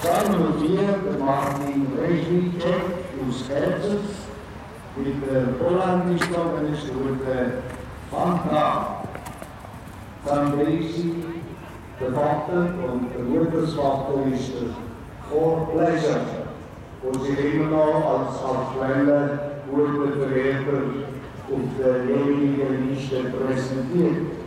Nummer 4, der Martin Reschwitschek aus Kerzers, mit der Holländisch gute Fanta Zambrisi, der Vater und der Muttersvater ist der Vorleser, der sich immer noch als aktueller guter Verräter auf der jeweiligen Liste präsentiert.